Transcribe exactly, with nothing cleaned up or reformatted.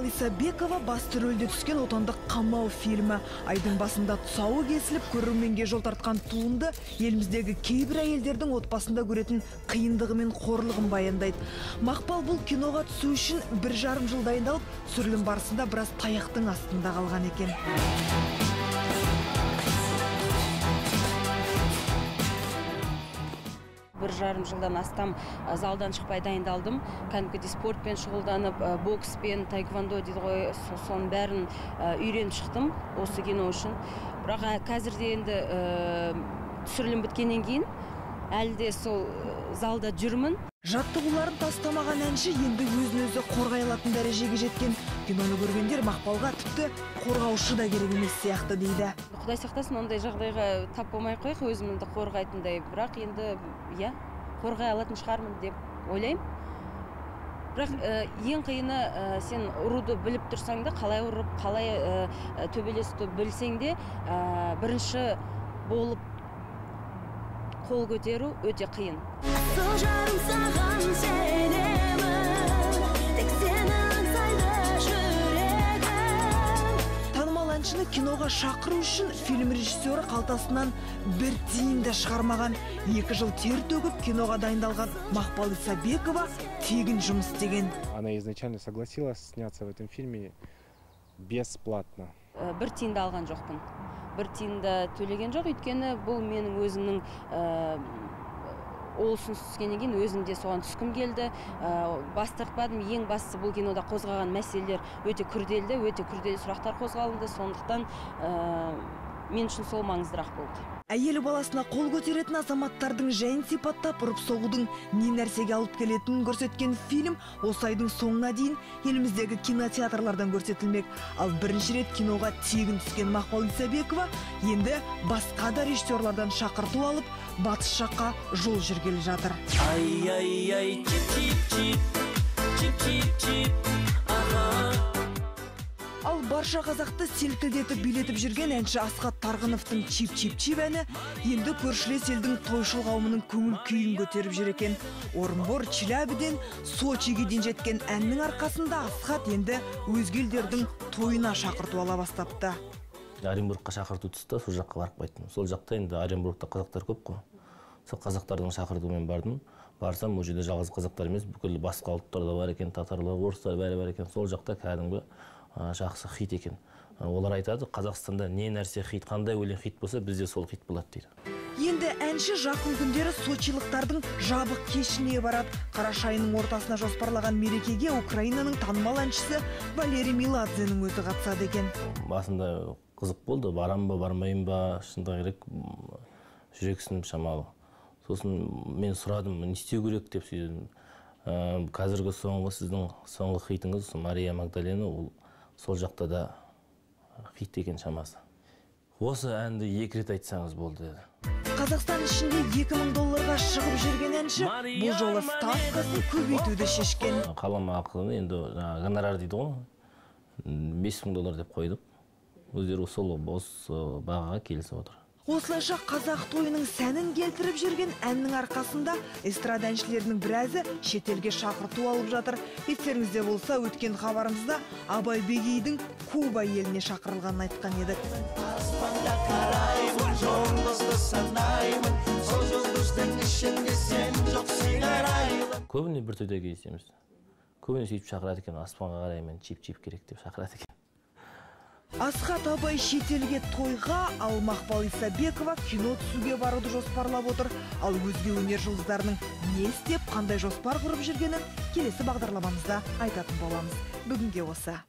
Исабекова басты рөлде түскен отандық «Қамау» фильмі. Айдың басында тұсауы кесіліп, көрерменге жол тартқан туынды еліміздегі кейбір әйелдердің отбасында көретін қиындығы мен қорлығын баяндайды. Мақпал бұл киноға түсу үшін бір жарым жыл дайындалып, түсірілім барысында біраз таяқтың астында қалған екен. Бір жарым жылдан астам залдан шықпай дайындалдым. Кәдімгідей спортпен шұғылданып, бокспен, таэквондо дейді ғой, соның бәрін үйреніп шықтым осы кино үшін. Бірақ қазірде енді түсірілім біткеннен кейін әлі де сол залда жүрмін. Жаттығуларын тастамаған әнші енді өзін өзі қорғай алатын дәрежеге жеткен. Киноны көргендер Мақпалға тіпті қорғаушы да керек емес сияқты дейді. Құдай сақтасын, ондай жағдайға тап болмай қойық, өзімді қорғайтындай. Бірақ енді, иә, қорғай алатын шығармын деп ойлаймын. Бірақ ең қиыны, сен ұруды біліп тұрсаң да, қалай ұрып, қалай төбелесті білсең де, бірінші болып қол көтеру өте қиын. Танымал әншіні киноға шақыру үшін фильм режиссері қалтасынан бір тиын да шығармаған. Екі жыл тер төгіп киноға дайындалған Мақпал Исабекова тегін жұмыс істеген. Она изначально согласилась сняться в этом фильме бесплатно. Бір тиын да алған жоқпын. Бір тиынды төлеген жоқ, өйткені бұл менің өзімнің олсын түскеннен кейін өзімде соған түскім келді. Бас тартпадым. Ең бастысы бұл кинода қозғаған мәселелер өте күрделі, өте күрделі сұрақтар қозғалынды. Сондықтан мен үшін сол маңыздырақ болды. Әйелі баласына қол көтеретін азаматтардың жайын сипаттап, ұрып соғудың не нәрсеге алып келетінін көрсеткен фильм осы айдың соңына дейін еліміздегі кинотеатрлардан көрсетілмек. Ал бірінші рет киноға тегін түскен Мақпал Исабекова енді басқа да режиссерлардан шақырту алып, батыс жаққа жол жүргелі жатыр. Ай-ай-ай, чип-чип-чип, чип-чип-чип, аха. Ал барша қазақты селкілдетіп билетіп жүрген әнші Асхат Тарғыновтың чип-чип-чип әні енді көршілес елдің тойшыл қауымының көңіл күйін көтеріп жүр екен. Орынбор, Челябіден Сочиге дейін жеткен әннің арқасында Асхат енді өзге елдердің тойына шақырту ала бастапты. Оренбургқа шақырту түсті, сол жаққа барып қайттым. Сол жақта енді Оренбургта қазақтар көп қой. Сол қазақтардың шақыртуымен бардым. Барсам, ол жерде жалғыз қазақтар емес, бүкіл басқа ұлттар да бар екен, татарлар, орыстар бәрі бар екен. Сол жақта кәдімгі жақсы хит екен. Олар айтады, Қазақстанда не нәрсе хит, қандай өлең хит болса, бізде сол хит болады дейді. Енді әнші жақын күндері сочилықтардың жабық кешіне барады. Қараша айының ортасына жоспарлаған мерекеге Украинаның танымал әншісі Валерий Меладзенің өзі қатысады екен. Басында қызық болды, барам ба, бармайым ба, шынында керек, жүрексініп шамалы. Сосын мен сұрадым, не істеу керек деп сөйдедім. Қазіргі соңғы сіздің соңғы хитіңіз Мария Магдалена, ол сол жақта да хит екен шамасы. Осы әнді екі рет айтсаңыз болды деді. Қазақстан ішінде екі мың долларға шығып жүрген әнші бұл жолы ставкасын көбейтуді шешкен. Қаламақыны енді гонорар дейді ғой, бес мың доллар деп қойдық. Өздері сол осы бағаға келісіп отыр. Осылайша қазақ тойының сәнін келтіріп жүрген әннің арқасында эстрада әншілерінің біразы шетелге шақырту алып жатыр. Естеріңізде болса, өткен хабарымызда Абай Бегейдің Куба еліне шақырылғанын айтқан едік. Аспанда қараймын, жоңғызды санаймын, сол жұлдыздың ішінде сен жоқ сен арайлы. Көбіне бір тойда кездесеміз. Көбіне сөйтіп шақырады екен, аспанға қараймын, чип-чип керек деп шақырады екен. Асхат Абай шетелге тойға, ал Мақпал Исабекова кино түсуге баруды жоспарлап отыр. Ал өзге өнер жұлдыздарының не істеп, қандай жоспар құрып жүргенін келесі бағдарламамызда айтатын боламыз. Бүгінге осы.